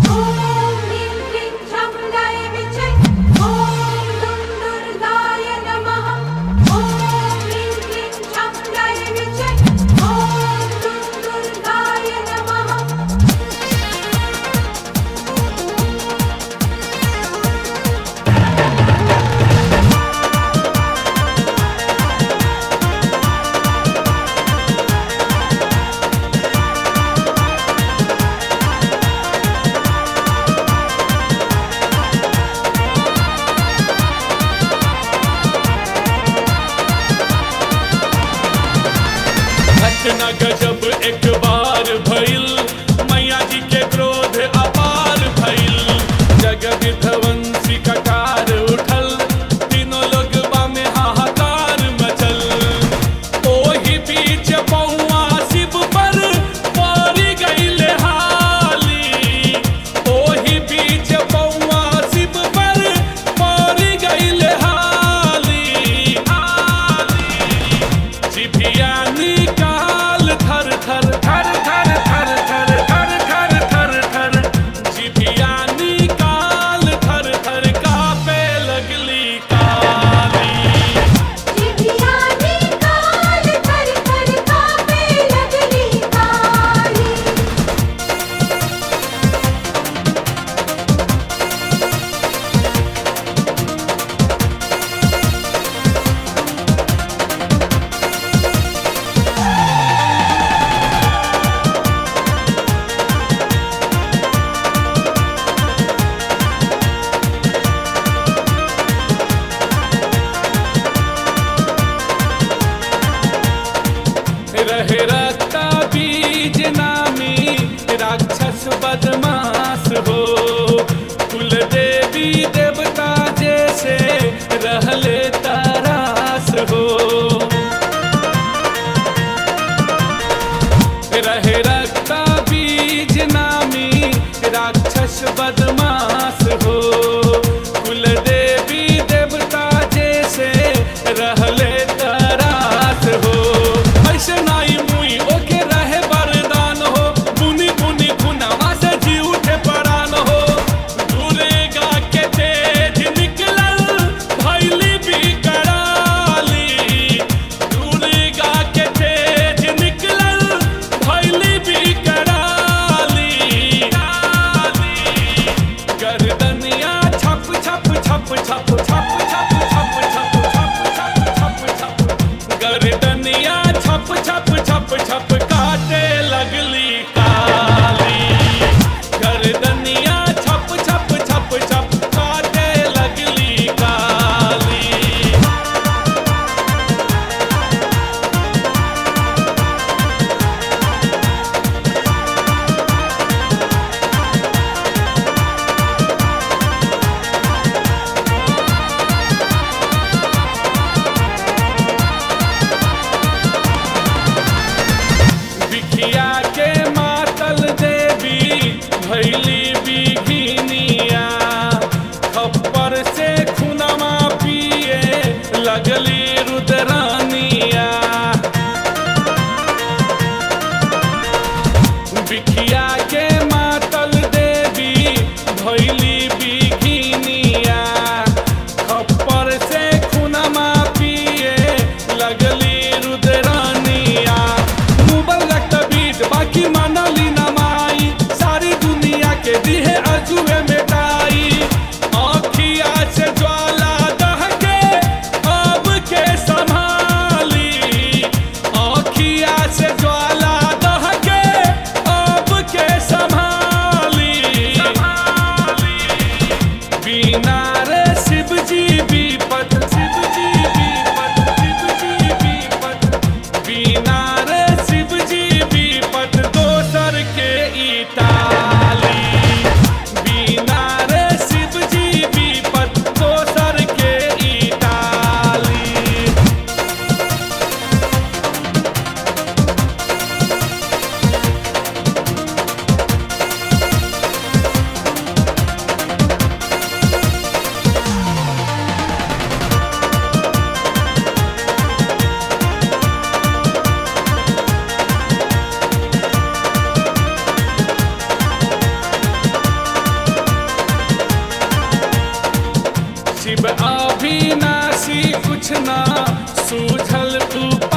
ॐ ह्रीं क्लीं चामुण्डाय विच्चे ॐ दुं दुर्गाय नमः ॐ ह्रीं क्लीं चामुण्डाय विच्चे ॐ दुं दुर्गाय नमः। घटना गजब एक बार भइल, मैया जी के क्रोध अपार भइल। जग विध्वंसी ककार उठल, तीनों लोगवा में हाहाकार मचल। ओही बीच पौआ शिव पर पड़ी गइले हाली। ओही बीच पौआ शिव पर पड़ी गइले हाली। जिभिया निकाल थर थर थर थर थर थर थर थर थर थर जिभिया निकाल थर थर कांपे लगली काली। जिभिया निकाल थर थर कांपे लगली काली। रहे रत्ता बीज नामी राक्षस बदमाश हो। कुल देवी देवता जैसे रहले तरास हो। रहे रत्ता बीज नामी राक्षस बदमाश हो। कुल देवी देवता जैसे रहले तरास हो। ऐसे नाई मुई ओके रहे वरदान हो। बुनी बुनी खुनवा से जी उठे परान हो। दुर्गा के तेज निकलल भइली बिकराली। दुर्गा के तेज निकलल भइली बिकराली। गर्दनिया छप छप छप छप छप छप छप छप छप छप छप छप गर्दनिया छप छप छप छप काटे लगली काली। गर्दनिया छप छप छप छप काटे लगली काली। बिखिया के मातल देवी भैली बिघिनिया। खप्पर से खुनमा पिए लगली रुद्रानिया। बिखिया के मातल देवी भैली बिघिनिया। खप्पर से खुनमा पिए लगली रुद्रानिया। मुबल रक्त बीज बाकी मानली न माई। सारी दुनिया के दिहे अजुए मिटाई। आँखिया से ज्वाला दहके अब के संभाली। आँखिया से ज्वाला दहके अब के संभाली। बिना रे शिव जी विपत शिव जी विपत शिव जी विपत। बिना रे शिव जी विपत दोसर के इटाली। बिना कुछ ना सूझल तू